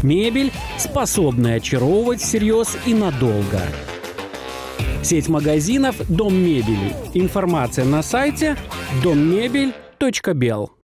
мебель, способная очаровывать всерьез и надолго. Сеть магазинов «Дом мебели». Информация на сайте dommebель.бел.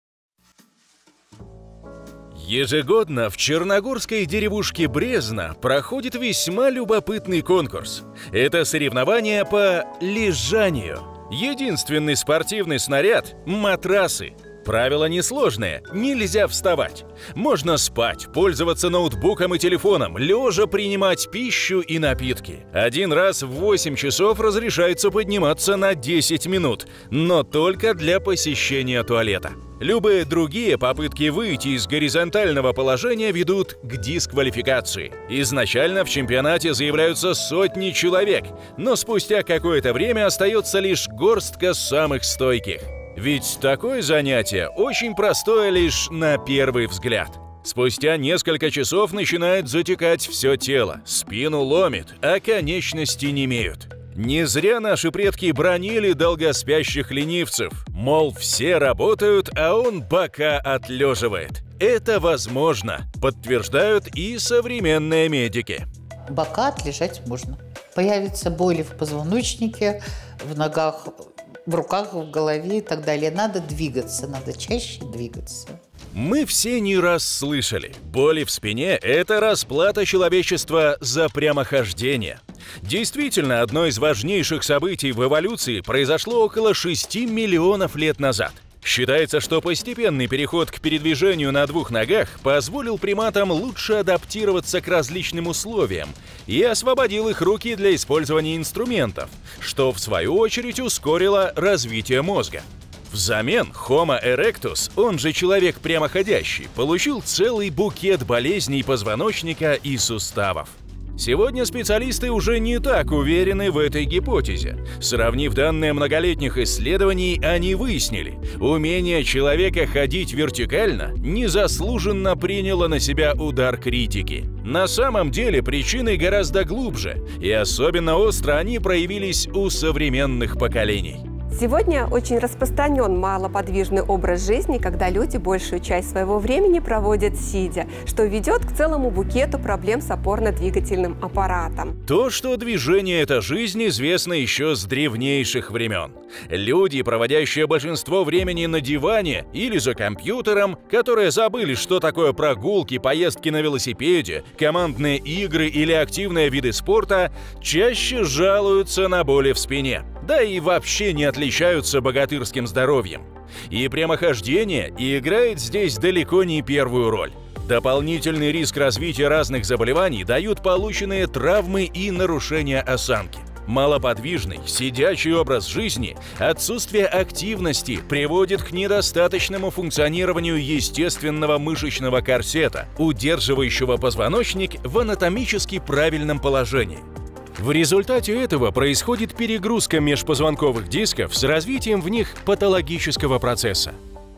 Ежегодно в черногорской деревушке Брезна проходит весьма любопытный конкурс. Это соревнование по лежанию. Единственный спортивный снаряд – матрасы. Правила несложные, нельзя вставать. Можно спать, пользоваться ноутбуком и телефоном, лежа принимать пищу и напитки. Один раз в 8 часов разрешается подниматься на 10 минут, но только для посещения туалета. Любые другие попытки выйти из горизонтального положения ведут к дисквалификации. Изначально в чемпионате заявляются сотни человек, но спустя какое-то время остается лишь горстка самых стойких. Ведь такое занятие очень простое лишь на первый взгляд. Спустя несколько часов начинает затекать все тело, спину ломит, а конечности немеют. Не зря наши предки бранили долгоспящих ленивцев, мол, все работают, а он бока отлеживает. Это возможно, подтверждают и современные медики. Бока отлежать можно. Появятся боли в позвоночнике, в ногах, в руках, в голове и так далее. Надо двигаться, надо чаще двигаться. Мы все не раз слышали, боли в спине – это расплата человечества за прямохождение. Действительно, одно из важнейших событий в эволюции произошло около 6 миллионов лет назад. Считается, что постепенный переход к передвижению на двух ногах позволил приматам лучше адаптироваться к различным условиям и освободил их руки для использования инструментов, что в свою очередь ускорило развитие мозга. Взамен Homo erectus, он же человек прямоходящий, получил целый букет болезней позвоночника и суставов. Сегодня специалисты уже не так уверены в этой гипотезе. Сравнив данные многолетних исследований, они выяснили, умение человека ходить вертикально незаслуженно приняло на себя удар критики. На самом деле причины гораздо глубже, и особенно остро они проявились у современных поколений. Сегодня очень распространен малоподвижный образ жизни, когда люди большую часть своего времени проводят сидя, что ведет к целому букету проблем с опорно-двигательным аппаратом. То, что движение – это жизнь, известно еще с древнейших времен. Люди, проводящие большинство времени на диване или за компьютером, которые забыли, что такое прогулки, поездки на велосипеде, командные игры или активные виды спорта, чаще жалуются на боли в спине. Да и вообще не отличаются богатырским здоровьем. И прямохождение играет здесь далеко не первую роль. Дополнительный риск развития разных заболеваний дают полученные травмы и нарушения осанки. Малоподвижный, сидячий образ жизни, отсутствие активности приводит к недостаточному функционированию естественного мышечного корсета, удерживающего позвоночник в анатомически правильном положении. В результате этого происходит перегрузка межпозвонковых дисков с развитием в них патологического процесса.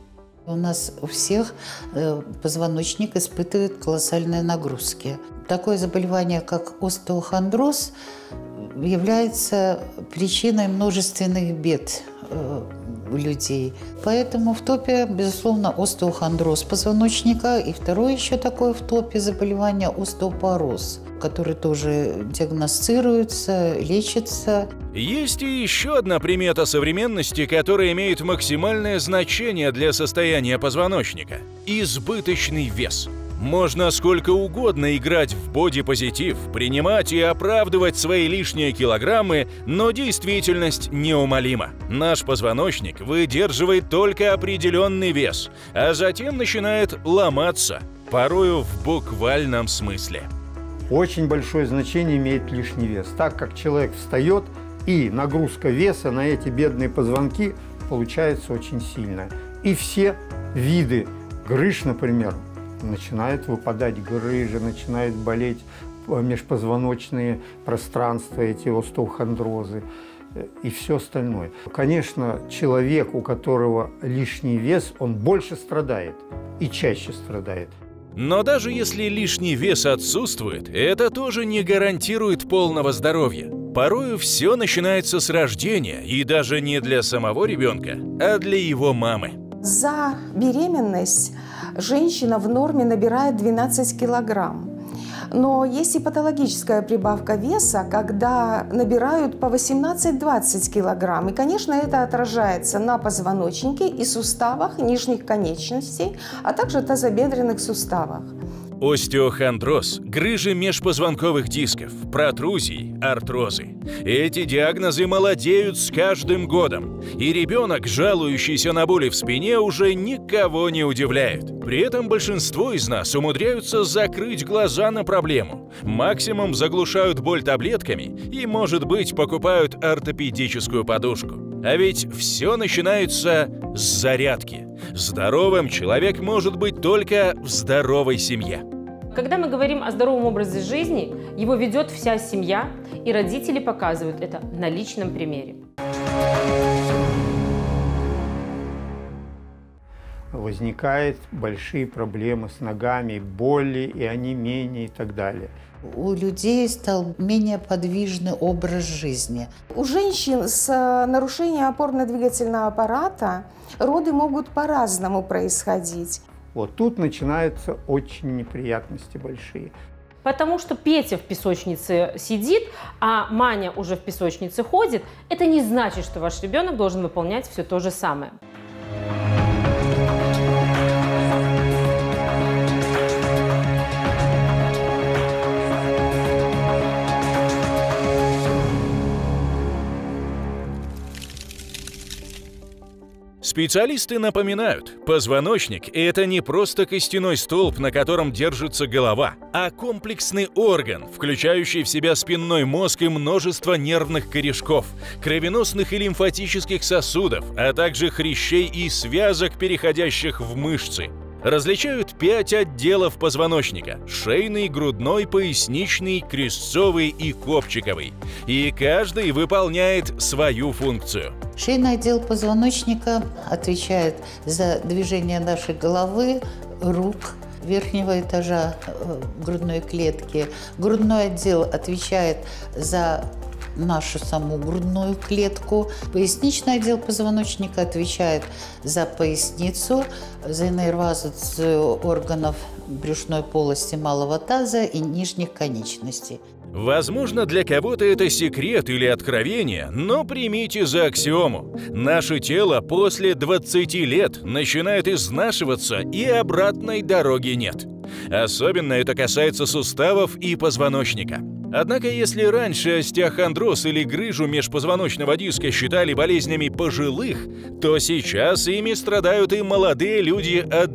У нас у всех позвоночник испытывает колоссальные нагрузки. Такое заболевание, как остеохондроз, является причиной множественных бед у людей. Поэтому в топе, безусловно, остеохондроз позвоночника. И второе еще такое в топе заболевание – остеопороз, который тоже диагностируется, лечится. Есть и еще одна примета современности, которая имеет максимальное значение для состояния позвоночника – избыточный вес. Можно сколько угодно играть в бодипозитив, принимать и оправдывать свои лишние килограммы, но действительность неумолима. Наш позвоночник выдерживает только определенный вес, а затем начинает ломаться, порою в буквальном смысле. Очень большое значение имеет лишний вес, так как человек встает, и нагрузка веса на эти бедные позвонки получается очень сильная. И все виды грыж, например, начинают выпадать грыжи, начинают болеть межпозвоночные пространства, эти остеохондрозы и все остальное. Конечно, человек, у которого лишний вес, он больше страдает и чаще страдает. Но даже если лишний вес отсутствует, это тоже не гарантирует полного здоровья. Порою все начинается с рождения, и даже не для самого ребенка, а для его мамы. За беременность женщина в норме набирает 12 килограмм. Но есть и патологическая прибавка веса, когда набирают по 18-20 килограмм. И, конечно, это отражается на позвоночнике и суставах нижних конечностей, а также тазобедренных суставах. Остеохондроз, грыжи межпозвонковых дисков, протрузии, артрозы. Эти диагнозы молодеют с каждым годом. И ребенок, жалующийся на боли в спине, уже никого не удивляет. При этом большинство из нас умудряются закрыть глаза на проблему. Максимум заглушают боль таблетками и, может быть, покупают ортопедическую подушку. А ведь все начинается с зарядки. Здоровым человек может быть только в здоровой семье. Когда мы говорим о здоровом образе жизни, его ведет вся семья, и родители показывают это на личном примере. Возникают большие проблемы с ногами, боли и онемение и так далее. У людей стал менее подвижный образ жизни. У женщин с нарушением опорно-двигательного аппарата роды могут по-разному происходить. Вот тут начинаются очень неприятности большие. Потому что Петя в песочнице сидит, а Маня уже в песочнице ходит, это не значит, что ваш ребенок должен выполнять все то же самое. Специалисты напоминают, позвоночник – это не просто костяной столб, на котором держится голова, а комплексный орган, включающий в себя спинной мозг и множество нервных корешков, кровеносных и лимфатических сосудов, а также хрящей и связок, переходящих в мышцы. Различают 5 отделов позвоночника – шейный, грудной, поясничный, крестцовый и копчиковый. И каждый выполняет свою функцию. Шейный отдел позвоночника отвечает за движение нашей головы, рук, верхнего этажа грудной клетки. Грудной отдел отвечает за нашу саму грудную клетку. Поясничный отдел позвоночника отвечает за поясницу, за иннервацию органов брюшной полости, малого таза и нижних конечностей. Возможно, для кого-то это секрет или откровение, но примите за аксиому. Наше тело после 20 лет начинает изнашиваться, и обратной дороги нет. Особенно это касается суставов и позвоночника. Однако, если раньше остеохондроз или грыжу межпозвоночного диска считали болезнями пожилых, то сейчас ими страдают и молодые люди от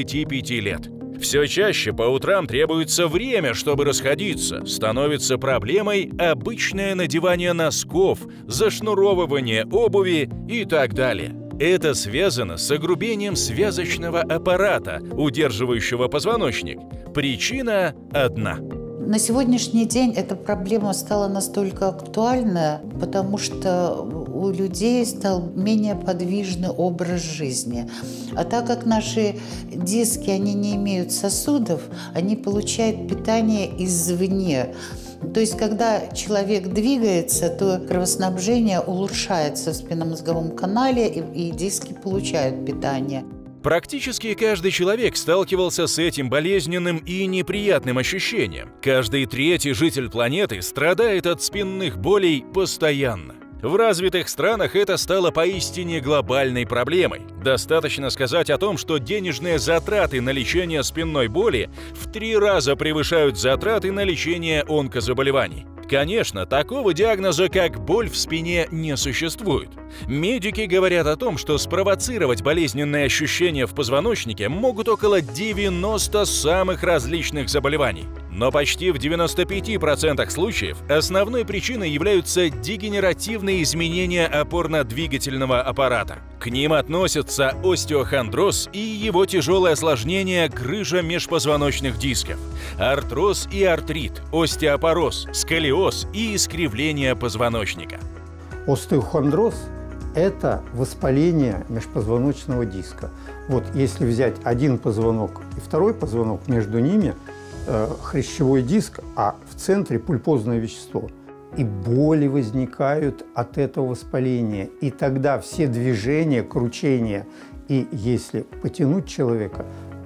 25 лет. Все чаще по утрам требуется время, чтобы расходиться. Становится проблемой обычное надевание носков, зашнуровывание обуви и так далее. Это связано с огрубением связочного аппарата, удерживающего позвоночник. Причина одна. На сегодняшний день эта проблема стала настолько актуальна, потому что у людей стал менее подвижный образ жизни. А так как наши диски, они не имеют сосудов, они получают питание извне. То есть, когда человек двигается, то кровоснабжение улучшается в спинномозговом канале, и диски получают питание. Практически каждый человек сталкивался с этим болезненным и неприятным ощущением. Каждый третий житель планеты страдает от спинных болей постоянно. В развитых странах это стало поистине глобальной проблемой. Достаточно сказать о том, что денежные затраты на лечение спинной боли в 3 раза превышают затраты на лечение онкозаболеваний. Конечно, такого диагноза, как боль в спине, не существует. Медики говорят о том, что спровоцировать болезненные ощущения в позвоночнике могут около 90 самых различных заболеваний. Но почти в 95% случаев основной причиной являются дегенеративные изменения опорно-двигательного аппарата. К ним относятся остеохондроз и его тяжелое осложнение грыжа межпозвоночных дисков, артроз и артрит, остеопороз, сколиоз и искривление позвоночника. Остеохондроз – это воспаление межпозвоночного диска. Вот если взять один позвонок и второй позвонок, между ними хрящевой диск, а в центре пульпозное вещество. И боли возникают от этого воспаления. И тогда все движения, кручения, и если потянуть человека,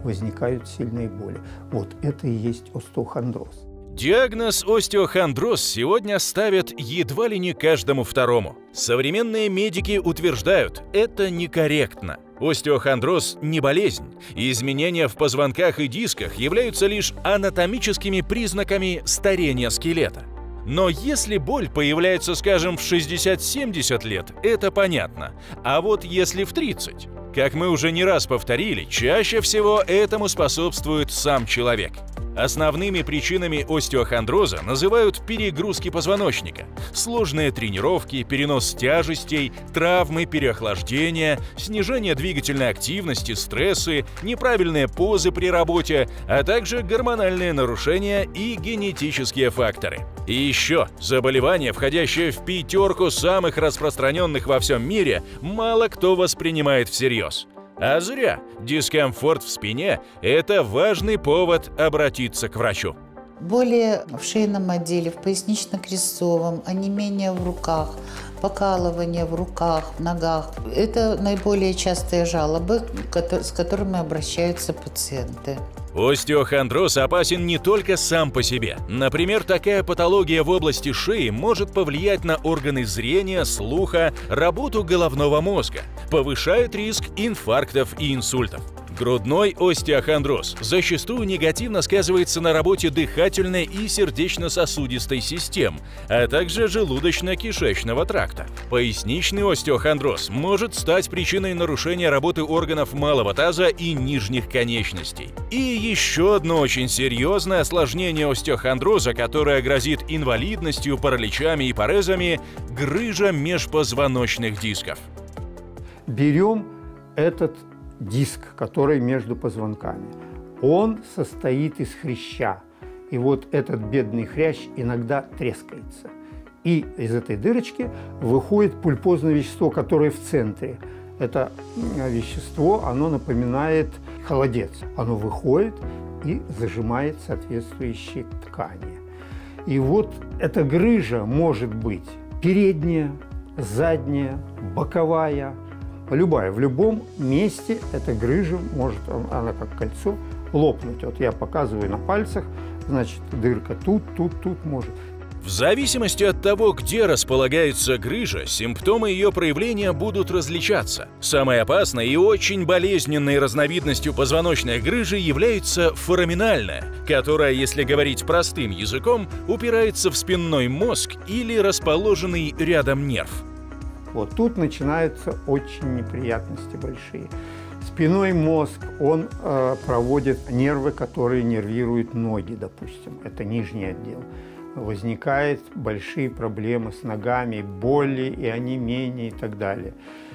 возникают сильные боли. Вот это и есть остеохондроз. Диагноз остеохондроз сегодня ставят едва ли не каждому второму. Современные медики утверждают, это некорректно. Остеохондроз не болезнь, и изменения в позвонках и дисках являются лишь анатомическими признаками старения скелета. Но если боль появляется, скажем, в 60-70 лет, это понятно. А вот если в 30, как мы уже не раз повторили, чаще всего этому способствует сам человек. Основными причинами остеохондроза называют перегрузки позвоночника, сложные тренировки, перенос тяжестей, травмы, переохлаждение, снижение двигательной активности, стрессы, неправильные позы при работе, а также гормональные нарушения и генетические факторы. И еще заболевания, входящие в 5 самых распространенных во всем мире, мало кто воспринимает всерьез. А зря. Дискомфорт в спине – это важный повод обратиться к врачу. Боли в шейном отделе, в пояснично-крестцовом, онемение в руках, покалывание в руках, в ногах – это наиболее частые жалобы, с которыми обращаются пациенты. Остеохондроз опасен не только сам по себе. Например, такая патология в области шеи может повлиять на органы зрения, слуха, работу головного мозга, повышает риск инфарктов и инсультов. Грудной остеохондроз зачастую негативно сказывается на работе дыхательной и сердечно-сосудистой систем, а также желудочно-кишечного тракта. Поясничный остеохондроз может стать причиной нарушения работы органов малого таза и нижних конечностей. И еще одно очень серьезное осложнение остеохондроза, которое грозит инвалидностью, параличами и парезами – грыжа межпозвоночных дисков. Берем этот диск, который между позвонками. Он состоит из хряща. И вот этот бедный хрящ иногда трескается. И из этой дырочки выходит пульпозное вещество, которое в центре. Это вещество, оно напоминает холодец. Оно выходит и зажимает соответствующие ткани. И вот эта грыжа может быть передняя, задняя, боковая, любая. В любом месте эта грыжа может, она как кольцо, лопнуть. Вот я показываю на пальцах, значит, дырка тут может. В зависимости от того, где располагается грыжа, симптомы ее проявления будут различаться. Самой опасной и очень болезненной разновидностью позвоночной грыжи является фораминальная, которая, если говорить простым языком, упирается в спинной мозг или расположенный рядом нерв. Вот тут начинаются очень неприятности большие. Спинной мозг, он проводит нервы, которые нервируют ноги, допустим. Это нижний отдел. Возникают большие проблемы с ногами, боли и онемение и так далее.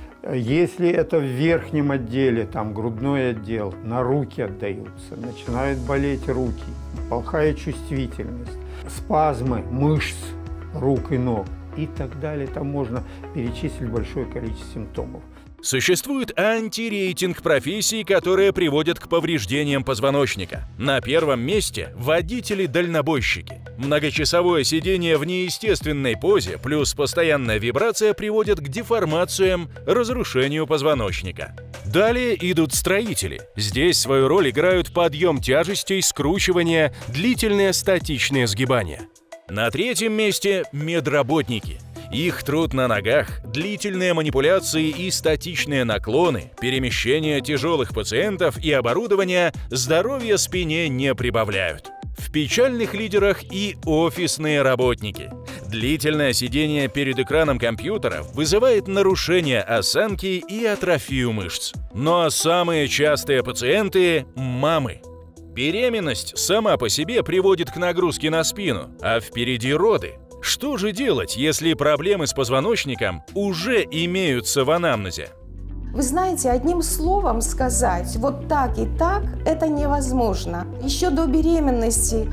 Если это в верхнем отделе, там грудной отдел, на руки отдаются, начинают болеть руки, плохая чувствительность, спазмы мышц рук и ног и так далее. Там можно перечислить большое количество симптомов. Существует антирейтинг профессий, которые приводят к повреждениям позвоночника. На первом месте – водители-дальнобойщики. Многочасовое сидение в неестественной позе плюс постоянная вибрация приводят к деформациям, разрушению позвоночника. Далее идут строители. Здесь свою роль играют подъем тяжестей, скручивание, длительные статичные сгибания. На третьем месте – медработники. Их труд на ногах, длительные манипуляции и статичные наклоны, перемещение тяжелых пациентов и оборудования здоровья спине не прибавляют. В печальных лидерах и офисные работники. Длительное сидение перед экраном компьютера вызывает нарушение осанки и атрофию мышц. Но самые частые пациенты – мамы. Беременность сама по себе приводит к нагрузке на спину, а впереди роды. Что же делать, если проблемы с позвоночником уже имеются в анамнезе? Вы знаете, одним словом сказать вот так и так – это невозможно. Еще до беременности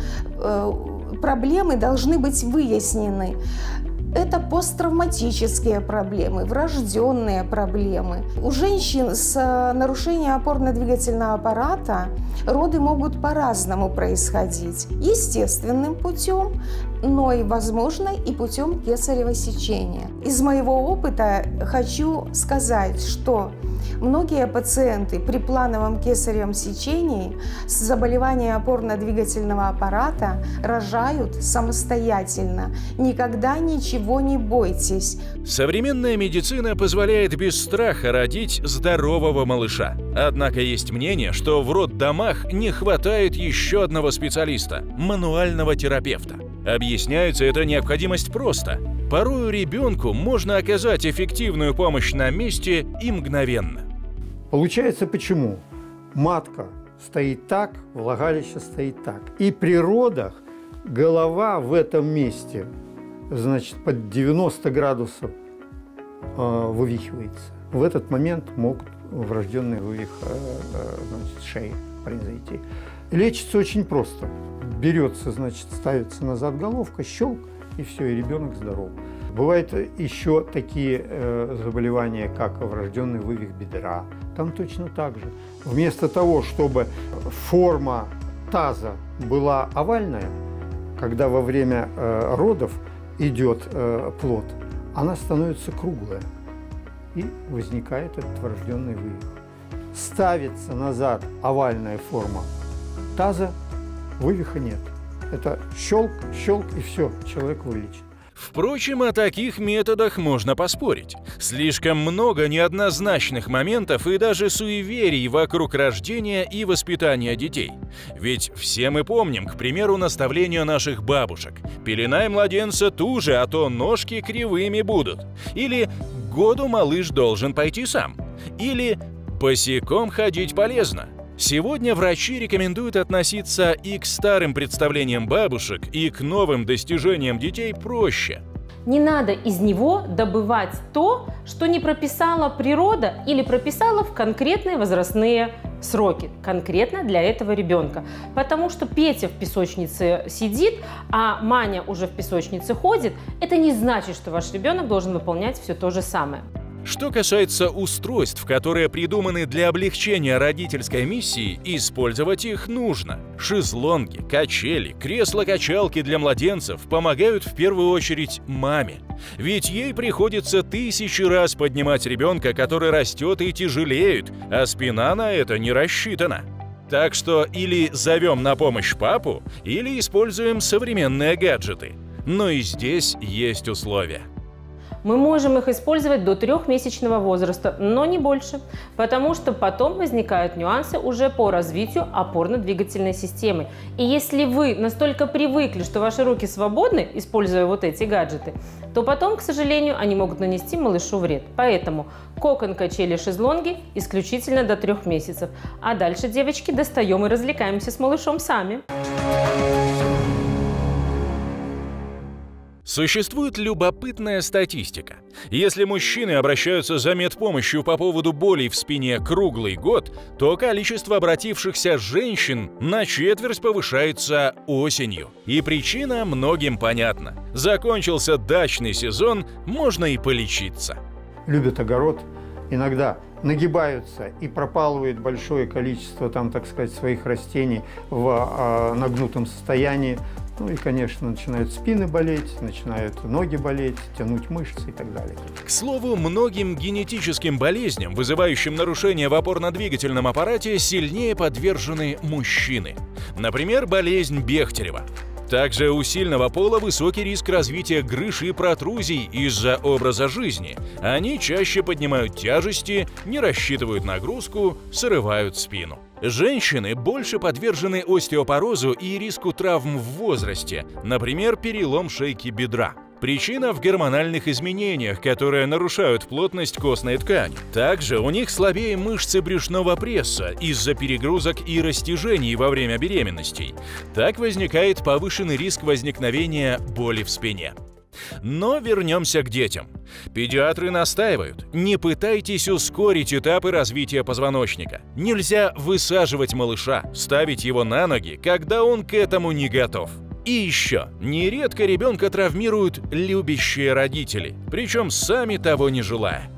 проблемы должны быть выяснены. Это посттравматические проблемы, врожденные проблемы. У женщин с нарушением опорно-двигательного аппарата роды могут по-разному происходить. Естественным путем но и возможно и путем кесарево сечения. Из моего опыта хочу сказать, что многие пациенты при плановом кесаревом сечении с заболеванием опорно-двигательного аппарата рожают самостоятельно. Никогда ничего не бойтесь. Современная медицина позволяет без страха родить здорового малыша. Однако есть мнение, что в роддомах не хватает еще одного специалиста – мануального терапевта. Объясняется эта необходимость просто. Порою ребенку можно оказать эффективную помощь на месте и мгновенно. Получается почему? Матка стоит так, влагалище стоит так. И при родах голова в этом месте, значит, под 90 градусов вывихивается. В этот момент могут врожденный вывих шеи произойти. Лечится очень просто. Берется, значит, ставится назад головка, щелк, и все, и ребенок здоров. Бывают еще такие заболевания, как врожденный вывих бедра. Там точно так же. Вместо того, чтобы форма таза была овальная, когда во время родов идет плод, она становится круглая. И возникает этот врожденный вывих. Ставится назад овальная форма таза, вывиха нет. Это щелк, щелк, и все, человек вылечен. Впрочем, о таких методах можно поспорить. Слишком много неоднозначных моментов и даже суеверий вокруг рождения и воспитания детей. Ведь все мы помним, к примеру, наставления наших бабушек. «Пеленай младенца туже, а то ножки кривыми будут». Или «К году малыш должен пойти сам». Или «Босиком ходить полезно». Сегодня врачи рекомендуют относиться и к старым представлениям бабушек, и к новым достижениям детей проще. Не надо из него добывать то, что не прописала природа или прописала в конкретные возрастные сроки, конкретно для этого ребенка. Потому что Петя в песочнице сидит, а Маня уже в песочнице ходит, это не значит, что ваш ребенок должен выполнять все то же самое. Что касается устройств, которые придуманы для облегчения родительской миссии, использовать их нужно. Шезлонги, качели, кресла-качалки для младенцев помогают в первую очередь маме. Ведь ей приходится 1000 раз поднимать ребенка, который растет и тяжелеет, а спина на это не рассчитана. Так что или зовем на помощь папу, или используем современные гаджеты. Но и здесь есть условия. Мы можем их использовать до 3-месячного возраста, но не больше, потому что потом возникают нюансы уже по развитию опорно-двигательной системы. И если вы настолько привыкли, что ваши руки свободны, используя вот эти гаджеты, то потом, к сожалению, они могут нанести малышу вред. Поэтому кокон, качели, шезлонги исключительно до 3 месяцев. А дальше, девочки, достаем и развлекаемся с малышом сами. Существует любопытная статистика. Если мужчины обращаются за медпомощью по поводу болей в спине круглый год, то количество обратившихся женщин на четверть повышается осенью. И причина многим понятна. Закончился дачный сезон, можно и полечиться. Любят огород, иногда нагибаются и пропалывают большое количество, там, так сказать, своих растений в нагнутом состоянии. Ну и, конечно, начинают спины болеть, начинают ноги болеть, тянуть мышцы и так далее. К слову, многим генетическим болезням, вызывающим нарушения в опорно-двигательном аппарате, сильнее подвержены мужчины. Например, болезнь Бехтерева. Также у сильного пола высокий риск развития грыж и протрузий из-за образа жизни. Они чаще поднимают тяжести, не рассчитывают нагрузку, срывают спину. Женщины больше подвержены остеопорозу и риску травм в возрасте, например, перелом шейки бедра. Причина в гормональных изменениях, которые нарушают плотность костной ткани. Также у них слабее мышцы брюшного пресса из-за перегрузок и растяжений во время беременностей. Так возникает повышенный риск возникновения боли в спине. Но вернемся к детям. Педиатры настаивают: не пытайтесь ускорить этапы развития позвоночника. Нельзя высаживать малыша, ставить его на ноги, когда он к этому не готов. И еще, нередко ребенка травмируют любящие родители, причем сами того не желая.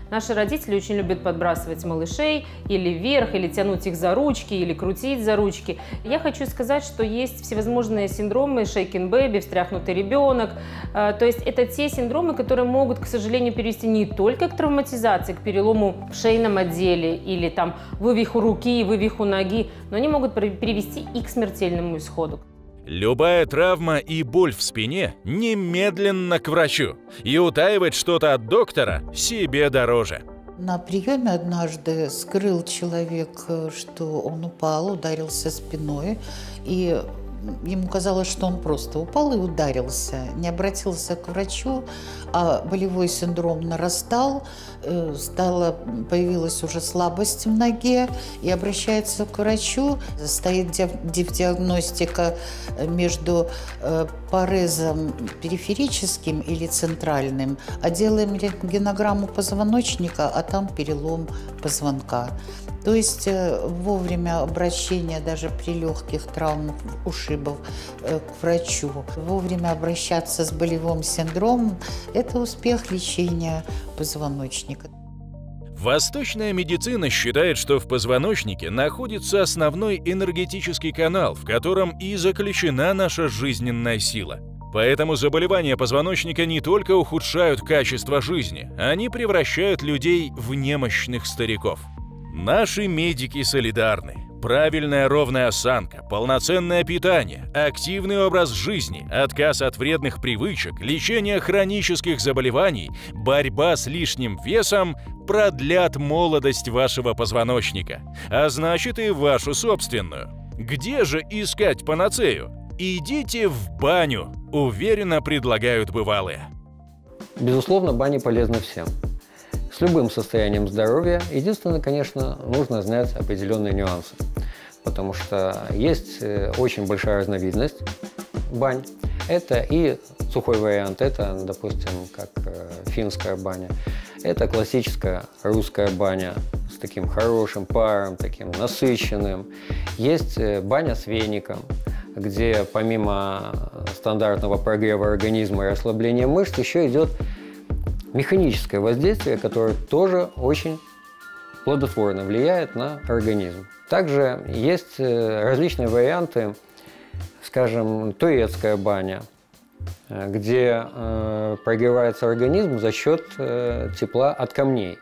Наши родители очень любят подбрасывать малышей или вверх, или тянуть их за ручки, или крутить за ручки. Я хочу сказать, что есть всевозможные синдромы, shaken baby, встряхнутый ребенок. То есть это те синдромы, которые могут, к сожалению, привести не только к травматизации, к перелому в шейном отделе или там вывиху руки, вывиху ноги, но они могут привести и к смертельному исходу. Любая травма и боль в спине – немедленно к врачу. И утаивать что-то от доктора себе дороже. На приеме однажды скрыл человек, что он упал, ударился спиной, и ему казалось, что он просто упал и ударился, не обратился к врачу, а болевой синдром нарастал, появилась уже слабость в ноге, и обращается к врачу. Стоит диагностика между парезом периферическим или центральным, а делаем рентгенограмму позвоночника, а там перелом позвонка. То есть вовремя обращения даже при легких травмах, ушибов к врачу, вовремя обращаться с болевым синдромом – это успех лечения позвоночника. Восточная медицина считает, что в позвоночнике находится основной энергетический канал, в котором и заключена наша жизненная сила. Поэтому заболевания позвоночника не только ухудшают качество жизни, они превращают людей в немощных стариков. Наши медики солидарны. Правильная ровная осанка, полноценное питание, активный образ жизни, отказ от вредных привычек, лечение хронических заболеваний, борьба с лишним весом продлят молодость вашего позвоночника, а значит и вашу собственную. Где же искать панацею? Идите в баню, уверенно предлагают бывалые. Безусловно, баня полезна всем. С любым состоянием здоровья. Единственное, конечно, нужно знать определенные нюансы, потому что есть очень большая разновидность бань. Это и сухой вариант, это, допустим, как финская баня. Это классическая русская баня с таким хорошим паром, таким насыщенным. Есть баня с веником, где помимо стандартного прогрева организма и расслабления мышц еще идет механическое воздействие, которое тоже очень плодотворно влияет на организм. Также есть различные варианты, скажем, турецкая баня, где прогревается организм за счет тепла от камней.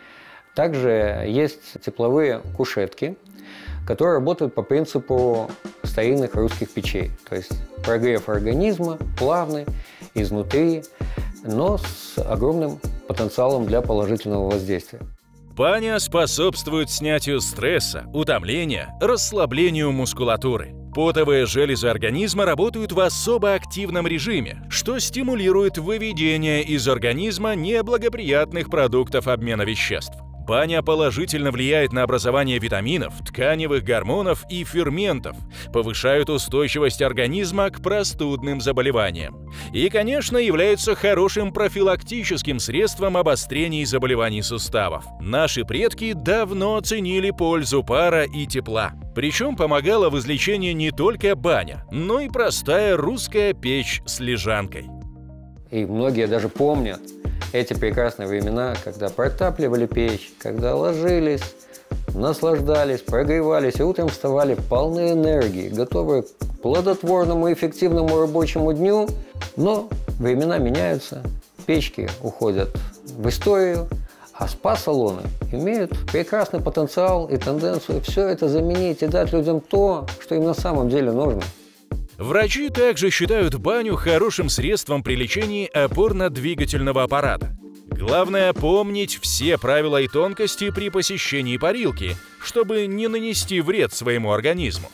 Также есть тепловые кушетки, которые работают по принципу старинных русских печей. То есть прогрев организма плавный, изнутри, но с огромным потенциалом для положительного воздействия. Баня способствует снятию стресса, утомления, расслаблению мускулатуры. Потовые железы организма работают в особо активном режиме, что стимулирует выведение из организма неблагоприятных продуктов обмена веществ. Баня положительно влияет на образование витаминов, тканевых гормонов и ферментов, повышает устойчивость организма к простудным заболеваниям и, конечно, является хорошим профилактическим средством обострений заболеваний суставов. Наши предки давно ценили пользу пара и тепла. Причем помогала в излечении не только баня, но и простая русская печь с лежанкой. И многие даже помнят эти прекрасные времена, когда протапливали печь, когда ложились, наслаждались, прогревались и утром вставали полны энергии, готовые к плодотворному и эффективному рабочему дню. Но времена меняются, печки уходят в историю, а спа-салоны имеют прекрасный потенциал и тенденцию все это заменить и дать людям то, что им на самом деле нужно. Врачи также считают баню хорошим средством при лечении опорно-двигательного аппарата. Главное помнить все правила и тонкости при посещении парилки, чтобы не нанести вред своему организму.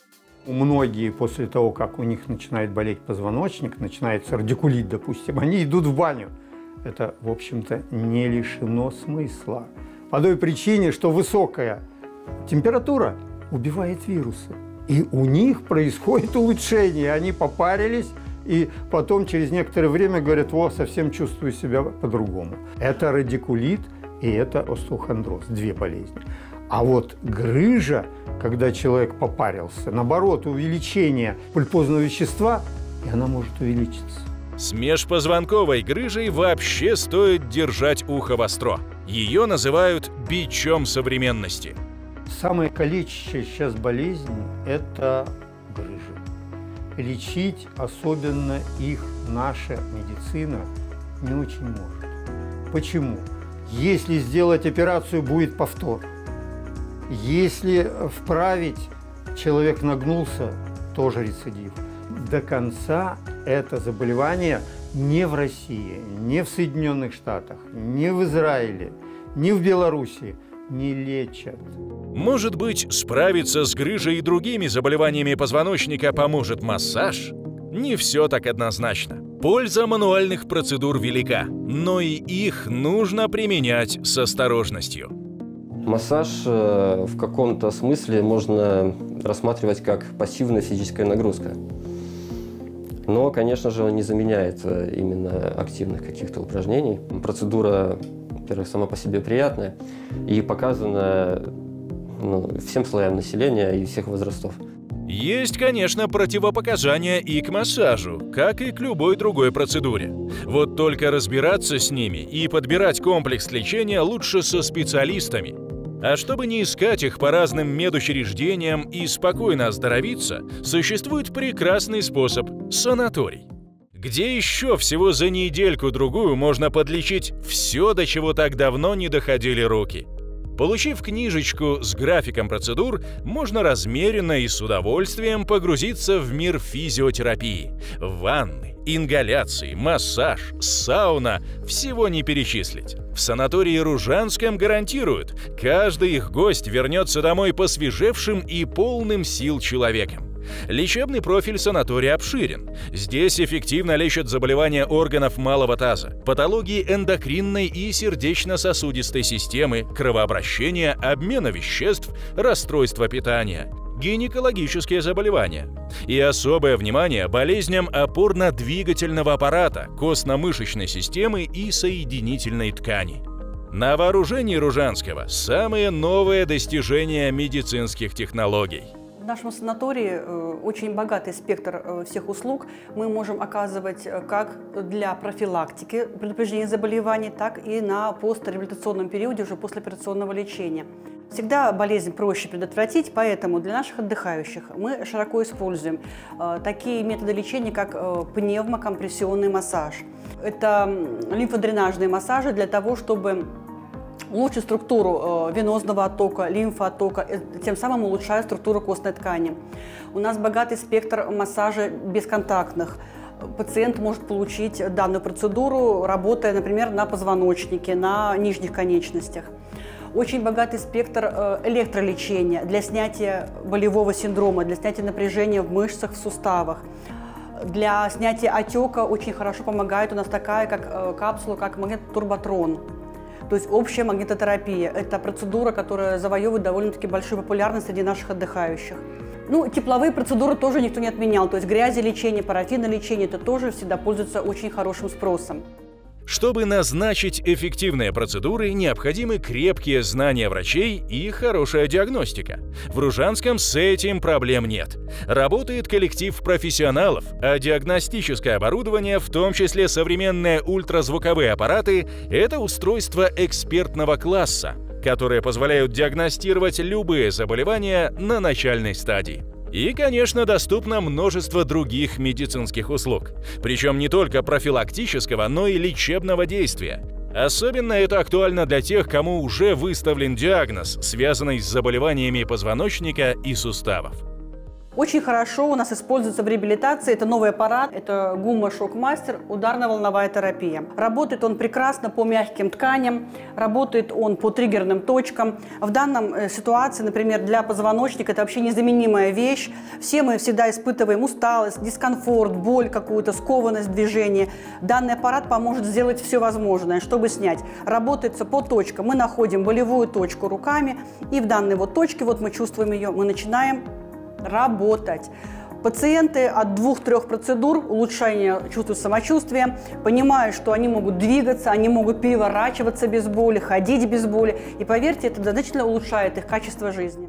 Многие после того, как у них начинает болеть позвоночник, начинается радикулит, допустим, они идут в баню. Это, в общем-то, не лишено смысла. По той причине, что высокая температура убивает вирусы. И у них происходит улучшение. Они попарились, и потом через некоторое время говорят: о, совсем чувствую себя по-другому. Это радикулит и это остеохондроз, две болезни. А вот грыжа, когда человек попарился, наоборот, увеличение пульпозного вещества, и она может увеличиться. С межпозвонковой грыжей вообще стоит держать ухо востро. Ее называют бичом современности. Самая калечащая сейчас болезнь – это грыжи. Лечить, особенно их, наша медицина не очень может. Почему? Если сделать операцию, будет повтор. Если вправить, человек нагнулся, тоже рецидив. До конца это заболевание не в России, не в Соединенных Штатах, не в Израиле, не в Беларуси не лечат. Может быть, справиться с грыжей и другими заболеваниями позвоночника поможет массаж? Не все так однозначно. Польза мануальных процедур велика, но и их нужно применять с осторожностью. Массаж в каком-то смысле можно рассматривать как пассивная физическая нагрузка. Но, конечно же, он не заменяет именно активных каких-то упражнений. Процедура, во-первых, сама по себе приятная и показана всем слоям населения и всех возрастов. Есть, конечно, противопоказания и к массажу, как и к любой другой процедуре. Вот только разбираться с ними и подбирать комплекс лечения лучше со специалистами. А чтобы не искать их по разным медучреждениям и спокойно оздоровиться, существует прекрасный способ – санаторий. Где еще всего за недельку-другую можно подлечить все, до чего так давно не доходили руки. Получив книжечку с графиком процедур, можно размеренно и с удовольствием погрузиться в мир физиотерапии. Ванны, ингаляции, массаж, сауна – всего не перечислить. В санатории Ружанском гарантируют, каждый их гость вернется домой посвежевшим и полным сил человеком. Лечебный профиль санатория обширен. Здесь эффективно лечат заболевания органов малого таза, патологии эндокринной и сердечно-сосудистой системы, кровообращения, обмена веществ, расстройства питания, гинекологические заболевания. И особое внимание болезням опорно-двигательного аппарата, костно-мышечной системы и соединительной ткани. На вооружении Ружанского самые новые достижения медицинских технологий. В нашем санатории очень богатый спектр всех услуг мы можем оказывать как для профилактики предупреждения заболеваний, так и на постреабилитационном периоде уже послеоперационного лечения. Всегда болезнь проще предотвратить, поэтому для наших отдыхающих мы широко используем такие методы лечения, как пневмокомпрессионный массаж. Это лимфодренажные массажи для того, чтобы улучшить структуру венозного оттока, лимфооттока, тем самым улучшая структуру костной ткани. У нас богатый спектр массажей бесконтактных. Пациент может получить данную процедуру, работая, например, на позвоночнике, на нижних конечностях. Очень богатый спектр электролечения для снятия болевого синдрома, для снятия напряжения в мышцах, в суставах. Для снятия отека очень хорошо помогает у нас такая капсула, как магнитотурботрон. То есть общая магнитотерапия. Это процедура, которая завоевывает довольно-таки большую популярность среди наших отдыхающих. Тепловые процедуры тоже никто не отменял. То есть грязелечение, парафинолечение, это тоже всегда пользуется очень хорошим спросом. Чтобы назначить эффективные процедуры, необходимы крепкие знания врачей и хорошая диагностика. В Ружанском с этим проблем нет. Работает коллектив профессионалов, а диагностическое оборудование, в том числе современные ультразвуковые аппараты, это устройства экспертного класса, которые позволяют диагностировать любые заболевания на начальной стадии. И, конечно, доступно множество других медицинских услуг. Причем не только профилактического, но и лечебного действия. Особенно это актуально для тех, кому уже выставлен диагноз, связанный с заболеваниями позвоночника и суставов. Очень хорошо у нас используется в реабилитации. Это новый аппарат, это Гумма-шок-мастер, ударно-волновая терапия. Работает он прекрасно по мягким тканям, работает он по триггерным точкам. В данном ситуации, например, для позвоночника это вообще незаменимая вещь. Все мы всегда испытываем усталость, дискомфорт, боль какую-то, скованность движения. Данный аппарат поможет сделать все возможное, чтобы снять. Работается по точкам. Мы находим болевую точку руками, и в данной точке, мы чувствуем ее, мы начинаем работать. Пациенты от 2-3 процедур улучшения чувства самочувствия понимают, что они могут двигаться, они могут переворачиваться без боли, ходить без боли. И поверьте, это значительно улучшает их качество жизни.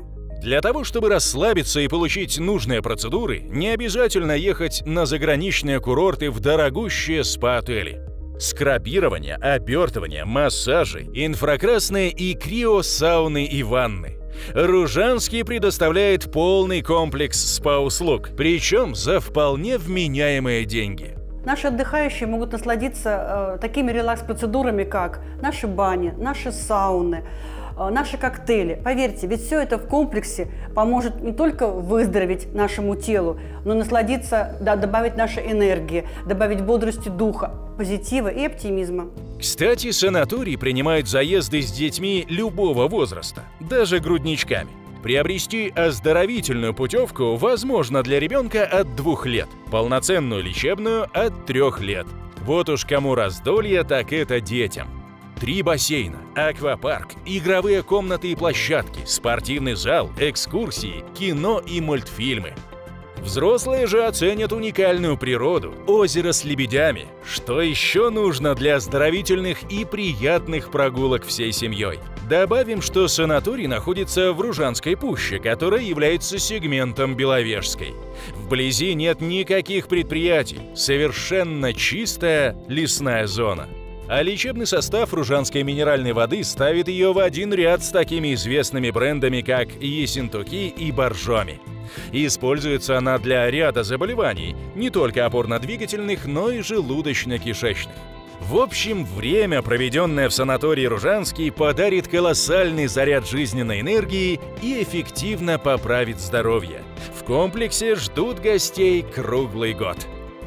Для того, чтобы расслабиться и получить нужные процедуры, не обязательно ехать на заграничные курорты в дорогущие спа-отели. Скрабирование, обертывание, массажи, инфракрасные и криосауны и ванны. Ружанский предоставляет полный комплекс спа-услуг, причем за вполне вменяемые деньги. Наши отдыхающие могут насладиться такими релакс-процедурами, как наши бани, наши сауны, наши коктейли. Поверьте, ведь все это в комплексе поможет не только выздороветь нашему телу, но и насладиться, да, добавить нашей энергии, добавить бодрости духа, позитива и оптимизма. Кстати, санаторий принимает заезды с детьми любого возраста, даже грудничками. Приобрести оздоровительную путевку возможно для ребенка от 2 лет, полноценную лечебную от 3 лет. Вот уж кому раздолье, так это детям. 3 бассейна, аквапарк, игровые комнаты и площадки, спортивный зал, экскурсии, кино и мультфильмы. Взрослые же оценят уникальную природу, озеро с лебедями. Что еще нужно для оздоровительных и приятных прогулок всей семьей? Добавим, что санаторий находится в Ружанской пуще, которая является сегментом Беловежской. Вблизи нет никаких предприятий, совершенно чистая лесная зона. А лечебный состав ружанской минеральной воды ставит ее в один ряд с такими известными брендами, как Ессентуки и Боржоми. Используется она для ряда заболеваний, не только опорно-двигательных, но и желудочно-кишечных. В общем, время, проведенное в санатории Ружанский, подарит колоссальный заряд жизненной энергии и эффективно поправит здоровье. В комплексе ждут гостей круглый год.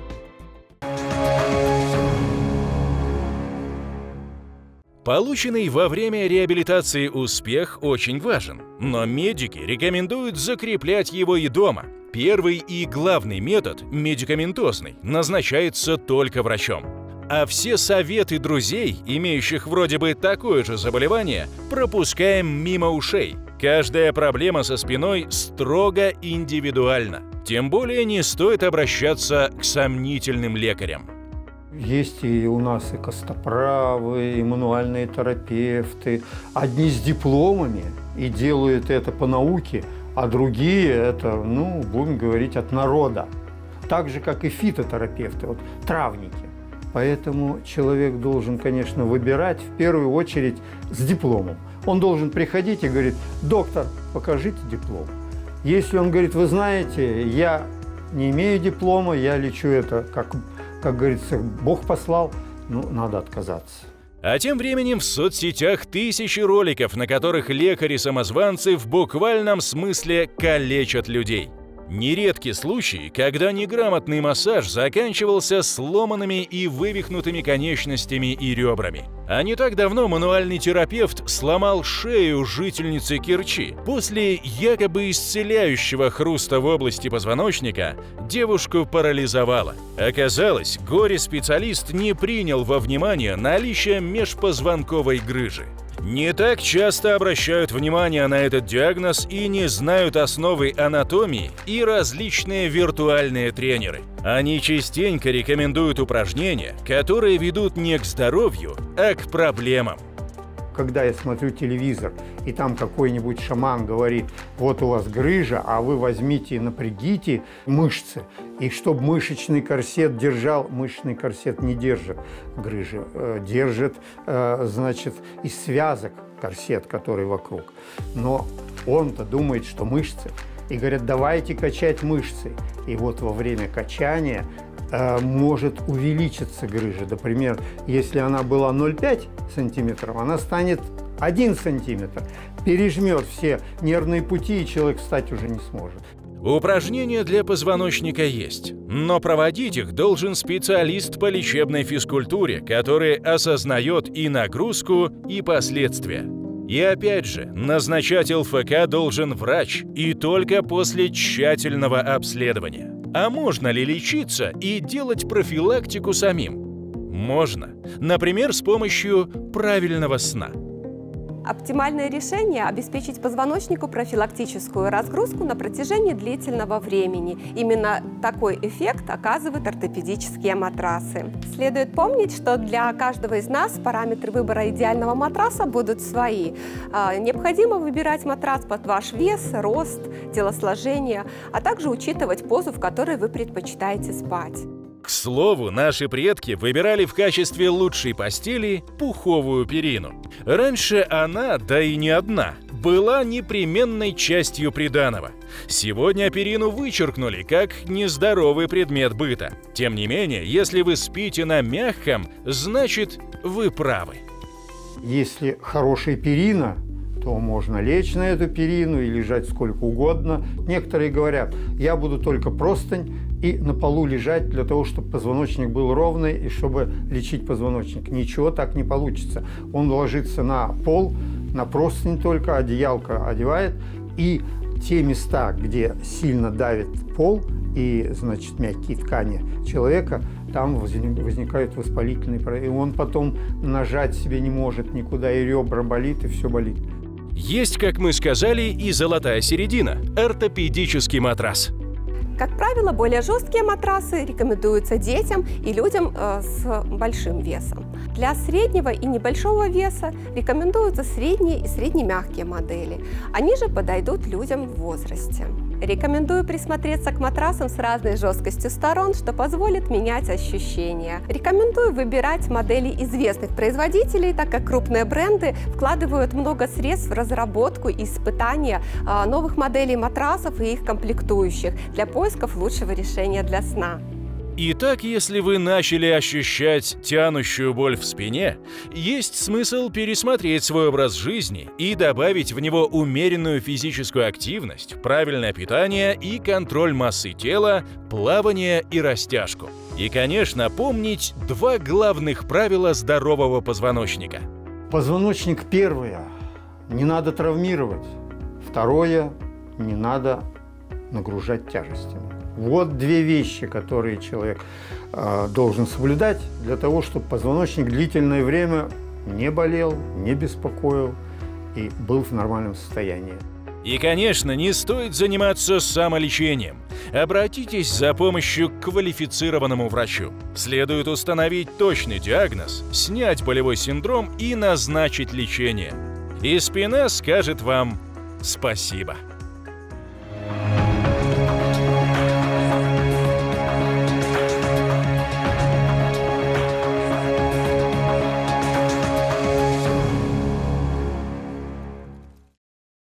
Полученный во время реабилитации успех очень важен, но медики рекомендуют закреплять его и дома. Первый и главный метод, медикаментозный, назначается только врачом. А все советы друзей, имеющих вроде бы такое же заболевание, пропускаем мимо ушей. Каждая проблема со спиной строго индивидуальна. Тем более не стоит обращаться к сомнительным лекарям. Есть и у нас и костоправы, и мануальные терапевты. Одни с дипломами и делают это по науке, а другие это, ну, будем говорить, от народа. Так же, как и фитотерапевты, вот, травники. Поэтому человек должен, конечно, выбирать в первую очередь с дипломом. Он должен приходить и говорит: доктор, покажите диплом. Если он говорит: вы знаете, я не имею диплома, я лечу это, как говорится, Бог послал, ну, надо отказаться. А тем временем в соцсетях тысячи роликов, на которых лекари-самозванцы в буквальном смысле калечат людей. Нередки случаи, когда неграмотный массаж заканчивался сломанными и вывихнутыми конечностями и ребрами. А не так давно мануальный терапевт сломал шею жительницы Керчи. После якобы исцеляющего хруста в области позвоночника девушку парализовало. Оказалось, горе-специалист не принял во внимание наличие межпозвонковой грыжи. Не так часто обращают внимание на этот диагноз и не знают основы анатомии и различные виртуальные тренеры. Они частенько рекомендуют упражнения, которые ведут не к здоровью, а к проблемам. Когда я смотрю телевизор, и там какой-нибудь шаман говорит: вот у вас грыжа, а вы возьмите и напрягите мышцы, и чтобы мышечный корсет держал, мышечный корсет не держит грыжи, держит, значит, из связок корсет, который вокруг. Но он-то думает, что мышцы. И говорят: давайте качать мышцы. И вот во время качания может увеличиться грыжа. Например, если она была 0,5 сантиметров, она станет 1 сантиметр. Пережмет все нервные пути, и человек встать уже не сможет. Упражнения для позвоночника есть, но проводить их должен специалист по лечебной физкультуре, который осознает и нагрузку, и последствия. И опять же, назначать ЛФК должен врач, и только после тщательного обследования. А можно ли лечиться и делать профилактику самим? Можно. Например, с помощью правильного сна. Оптимальное решение – обеспечить позвоночнику профилактическую разгрузку на протяжении длительного времени. Именно такой эффект оказывают ортопедические матрасы. Следует помнить, что для каждого из нас параметры выбора идеального матраса будут свои. Необходимо выбирать матрас под ваш вес, рост, телосложение, а также учитывать позу, в которой вы предпочитаете спать. К слову, наши предки выбирали в качестве лучшей постели пуховую перину. Раньше она, да и не одна, была непременной частью приданого. Сегодня перину вычеркнули как нездоровый предмет быта. Тем не менее, если вы спите на мягком, значит, вы правы. Если хорошая перина, то можно лечь на эту перину и лежать сколько угодно. Некоторые говорят, я буду только простынь и на полу лежать для того, чтобы позвоночник был ровный и чтобы лечить позвоночник. Ничего так не получится. Он ложится на пол, на простынь только, одеялко одевает, и те места, где сильно давит пол и, значит, мягкие ткани человека, там возникают воспалительные проблемы. И он потом нажать себе не может никуда, и ребра болит, и все болит. Есть, как мы сказали, и золотая середина – ортопедический матрас. Как правило, более жесткие матрасы рекомендуются детям и людям с большим весом. Для среднего и небольшого веса рекомендуются средние и среднемягкие модели. Они же подойдут людям в возрасте. Рекомендую присмотреться к матрасам с разной жесткостью сторон, что позволит менять ощущения. Рекомендую выбирать модели известных производителей, так как крупные бренды вкладывают много средств в разработку и испытания новых моделей матрасов и их комплектующих для поисков лучшего решения для сна. Итак, если вы начали ощущать тянущую боль в спине, есть смысл пересмотреть свой образ жизни и добавить в него умеренную физическую активность, правильное питание и контроль массы тела, плавание и растяжку. И, конечно, помнить два главных правила здорового позвоночника. Позвоночник первое – не надо травмировать. Второе – не надо нагружать тяжестями. Вот две вещи, которые человек должен соблюдать для того, чтобы позвоночник длительное время не болел, не беспокоил и был в нормальном состоянии. И, конечно, не стоит заниматься самолечением. Обратитесь за помощью к квалифицированному врачу. Следует установить точный диагноз, снять болевой синдром и назначить лечение. И спина скажет вам спасибо.